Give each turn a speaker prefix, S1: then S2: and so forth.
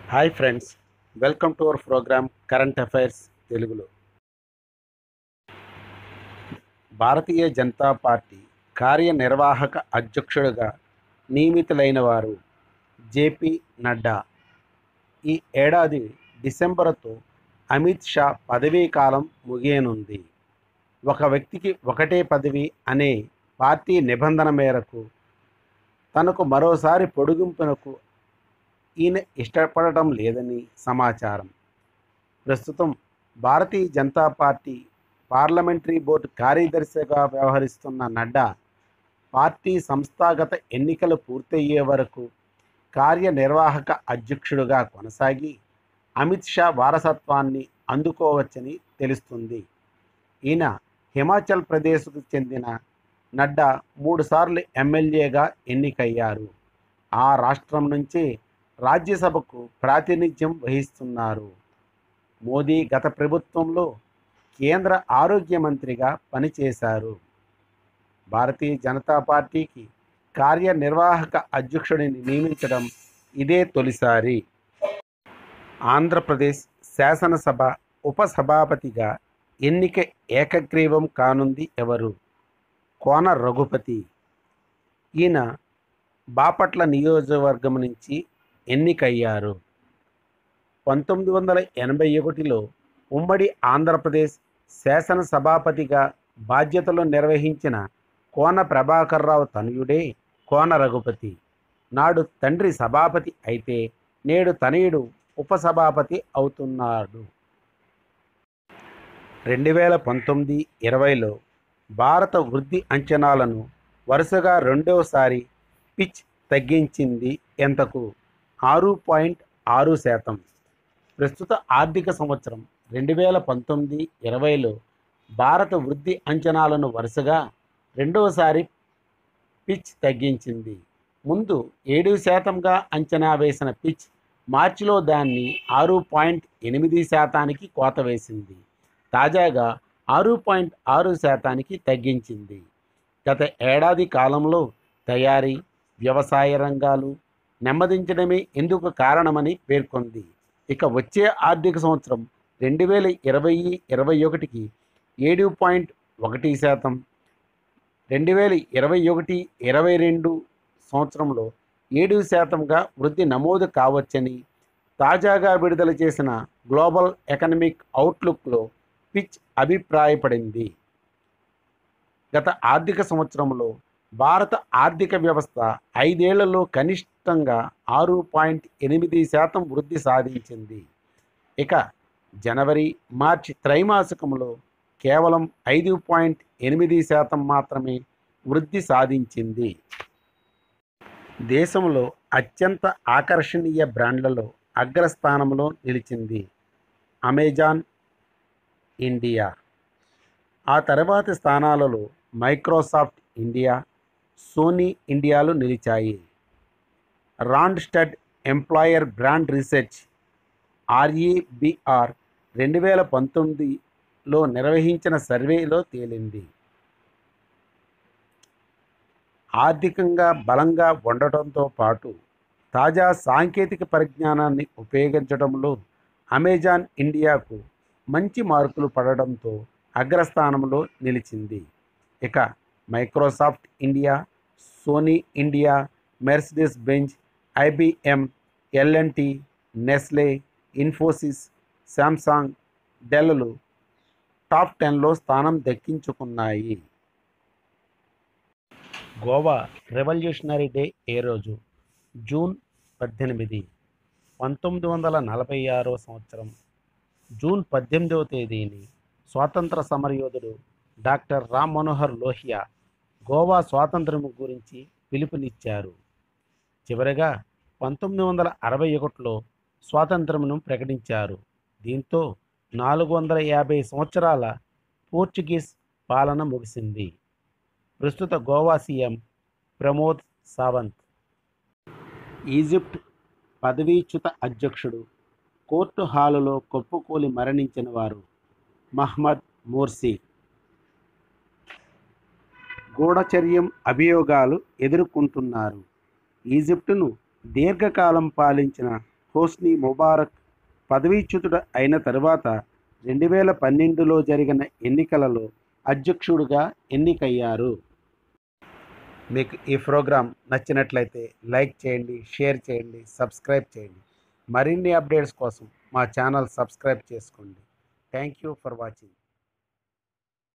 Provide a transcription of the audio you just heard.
S1: Hi friends, welcome to our programme current affairs తెలుగులో. Bharatiya Janata party కార్యనిర్వాహక అధ్యక్షుడిగా నియమితులైన వారు జేపీ నడ్డా. ఈ ఏడాది డిసెంబరుతో అమిత్ షా పదవీ కాలం ముగియనుంది. ఒక వ్యక్తికి ఒకటే పదవి అనే పార్టీ నిబంధన మేరకు తనకు మరోసారి పొడిగింపునకు ఈయన ఇష్టపడటం లేదని సమాచారం. ప్రస్తుతం Bharatiya Janata party parliamentary board కార్యదర్శిగా వ్యవహరిస్తున్న నడ్డా పార్టీ సంస్థాగత ఎన్నికలు పూర్తయ్యే వరకు కార్యనిర్వాహక అధ్యక్షుడిగా కొనసాగి అమిత్ షా వారసత్వాన్ని అందుకోవచ్చని తెలుస్తుంది. ఈయన హిమాచల్ ప్రదేశ్కు చెందిన నడ్డా 3 సార్లు ఎమ్మెల్యేగా ఎన్నికయ్యారు. ఆ రాష్ట్రం నుంచి రాజ్యసభకు ప్రాతినిధ్యం వహిస్తున్నారు. మోదీ గత ప్రభుత్వంలో కేంద్ర ఆరోగ్య మంత్రిగా పనిచేశారు. భారతీయ జనతా పార్టీకి కార్యనిర్వాహక అధ్యక్షుడిని నియమించడం ఇదే తొలిసారి. ఆంధ్రప్రదేశ్ శాసనసభ ఉపసభాపతిగా ఎన్నిక ఏకగ్రీవం కానుంది ఎవరు? కోన రఘుపతి. ఈయన బాపట్ల నియోజకవర్గం నుంచి ఎన్నికయ్యారు. 1981లో ఉమ్మడి ఆంధ్రప్రదేశ్ శాసనసభాపతిగా బాధ్యతలు నిర్వహించిన కోన ప్రభాకర్రావు తనయుడే కోన రఘుపతి. నాడు తండ్రి సభాపతి అయితే నేడు తనయుడు ఉపసభాపతి అవుతున్నాడు. 2019-20లో భారత వృద్ధి అంచనాలను వరుసగా రెండోసారి పిచ్ తగ్గించింది. ఎంతకు? 6.6%. ప్రస్తుత ఆర్థిక సంవత్సరం 2019-20లో భారత వృద్ధి అంచనాలను వరుసగా రెండోసారి పిచ్ తగ్గించింది. ముందు 7%గా అంచనా వేసిన పిచ్ మార్చిలో దాన్ని 6.8%కి కోత వేసింది. తాజాగా 6.6%కి తగ్గించింది. గత ఏడాది కాలంలో తయారీ, వ్యవసాయ రంగాలు నెమ్మదించడమే ఇందుకు కారణమని పేర్కొంది. ఇక వచ్చే ఆర్థిక సంవత్సరం 2020-21కి 7.1%, 2021-22 సంవత్సరంలో 7%గా వృద్ధి నమోదు కావచ్చని తాజాగా విడుదల చేసిన గ్లోబల్ ఎకనామిక్ అవుట్లుక్లో పిచ్ అభిప్రాయపడింది. గత ఆర్థిక సంవత్సరంలో భారత ఆర్థిక వ్యవస్థ 5 ఏళ్లలో కనిష్టంగా 6.8% వృద్ధి సాధించింది. ఇక జనవరి మార్చి త్రైమాసికంలో కేవలం 5.8% మాత్రమే వృద్ధి సాధించింది. దేశంలో అత్యంత ఆకర్షణీయ బ్రాండ్లలో అగ్రస్థానంలో నిలిచింది అమెజాన్ ఇండియా. ఆ తర్వాతి స్థానాలలో మైక్రోసాఫ్ట్ ఇండియా, సోనీ ఇండియాలు నిలిచాయి. Randstad employer brand research REBR 2019లో నిర్వహించిన సర్వేలో తేలింది. ఆర్థికంగా బలంగా ఉండటంతో పాటు తాజా సాంకేతిక పరిజ్ఞానాన్ని ఉపయోగించడంలో అమెజాన్ ఇండియాకు మంచి మార్కులు పడడంతో అగ్రస్థానంలో నిలిచింది. ఇక Microsoft India, Sony India, Mercedes Benz, IBM, L&T, Nestle, Infosys, Samsung, డెల్లు టాప్ 10లో స్థానం దక్కించుకున్నాయి. గోవా రెవల్యూషనరీ డే ఏ రోజు? జూన్ 18. 1946వ సంవత్సరం జూన్ 18వ తేదీని స్వాతంత్ర సమరయోధుడు డాక్టర్ రామ్ మనోహర్ లోహియా గోవా స్వాతంత్ర్యం గురించి పిలుపునిచ్చారు. చివరగా 1961లో స్వాతంత్ర్యం ప్రకటించారు. దీంతో 450 సంవత్సరాల పోర్చుగీస్ పాలన ముగిసింది. ప్రస్తుత గోవా సీఎం ప్రమోద్ సావంత్. ఈజిప్ట్ పదవీచ్యుత అధ్యక్షుడు కోర్టు హాలులో కుప్పకూలి మరణించిన వారు మహ్మద్ మోర్సీ. గూఢచర్యం అభియోగాలు ఎదుర్కొంటున్నారు. ఈజిప్టును దీర్ఘకాలం పాలించిన హోస్ని ముబారక్ పదవీచ్యుతుడు అయిన తరువాత 2012లో జరిగిన ఎన్నికలలో అధ్యక్షుడిగా ఎన్నికయ్యారు. మీకు ఈ ప్రోగ్రాం నచ్చినట్లయితే లైక్ చేయండి, షేర్ చేయండి, సబ్స్క్రైబ్ చేయండి. మరిన్ని అప్డేట్స్ కోసం మా ఛానల్ సబ్స్క్రైబ్ చేసుకోండి. Thank you for watching.